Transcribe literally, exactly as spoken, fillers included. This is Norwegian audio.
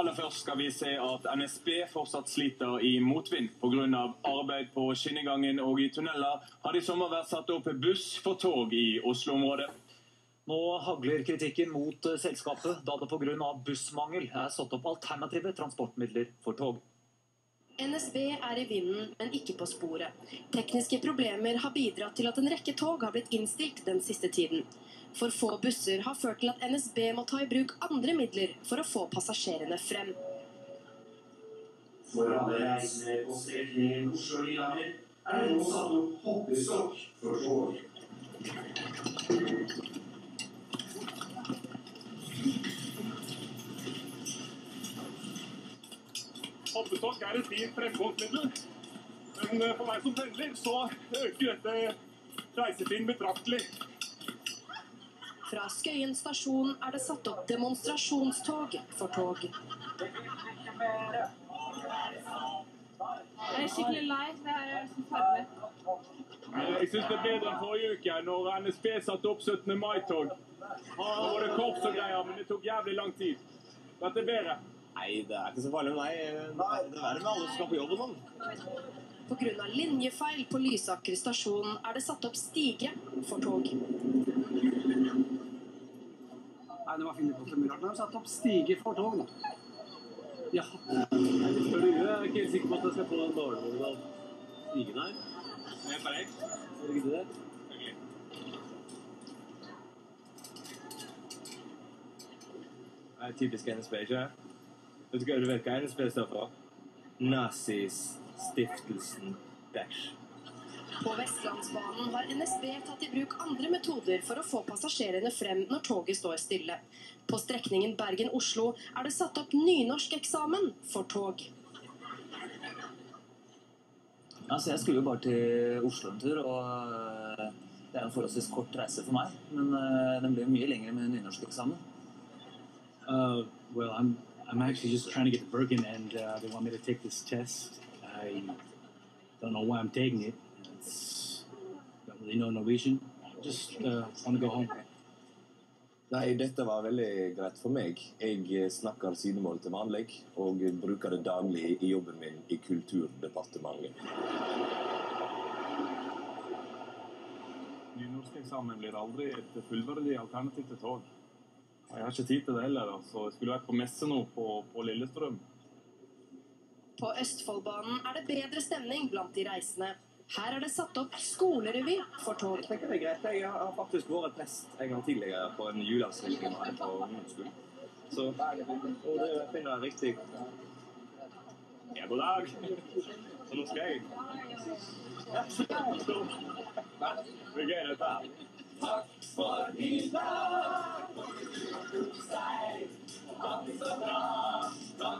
Aller først skal vi se at N S B fortsatt sliter i motvind. På grunn av arbeid på skinnegangen og i tunneler har det i sommer vært satt opp buss for tog i Oslo-området. Nå hagler kritikken mot selskapet, da det på grunn av bussmangel er satt opp alternative transportmidler for tog. N S B er i vinden, men ikke på sporet. Tekniske problemer har bidratt til at en rekke tog har blitt innstilt den siste tiden. For få busser har ført til at N S B må ta i bruk andre midler for å få passasjerene frem. For alle reisende på strekningen Oslo-Lillehammer er det nå satt opp hoppestokk for tog. Hoppestokk er et fint fremkomstmiddel, men for meg som pendler så øker dette reisetiden betraktelig. Fra Skøyen stasjon er det satt opp demonstrasjonstog for tog. Jeg er skikkelig lei, det er forferdelig. Jeg synes det er bedre enn forrige uke, når N S B satte opp syttende mai-tog. Her var det korps og greier, men det tok jævlig lang tid. Dette er bedre. Nei, det er ikke så farlig med meg. Det er verre med alle som skal på jobb og sånn. På grunn av linjefeil på Lysaker stasjon er det satt opp stige for tog. Nei, det var finnet på så mye rart. Nå har de satt opp stige for tog, da. Ja. Spør du, jeg er ikke helt sikker på at jeg skal få en dårlig av stigen her. Det er bare jeg. Er det ikke det? Det er typisk N S B, ikke? Vet du hva, du vet hva N S B står for? Nazis, stiftelsen, dash. På Vestlandsbanen har N S B tatt i bruk andre metoder for å få passasjerene frem når toget står stille. På strekningen Bergen-Oslo er det satt opp nynorsk-eksamen for tog. Altså, jeg skulle jo bare til Oslo en tur, og det er en forholdsvis kort reise for meg. Men den blir mye lengre med nynorsk-eksamen. Uh, well, I'm, I'm actually just trying to get to Bergen, and uh, they want me to take this test. I don't know why I'm taking it. It's, don't really know Norwegian. Just uh, want to go home. Nei, dette var veldig greit for meg. Jeg snakker sidemål til vanlig, og bruker det daglig i jobben min i Kulturdepartementet. Nynorsk-eksamen blir aldri et fullverdig alternativ til tog. Jeg har ikke tid til det heller, så jeg skulle vært på messe nå på, på Lillestrøm. På Østfoldbanen er det bedre stemning blant de reisende. Her er det satt opp skolerevy for tog. Jeg tenker det er greit. Jeg har faktisk vært prest en gang tidligere på en juleavslutning her på ungdomsskolen. Så, og det finner jeg riktig. Ja, god dag. Så nå skal jeg. Det er gøy dette her. Takk for i dag, og du seg, at det så bra, da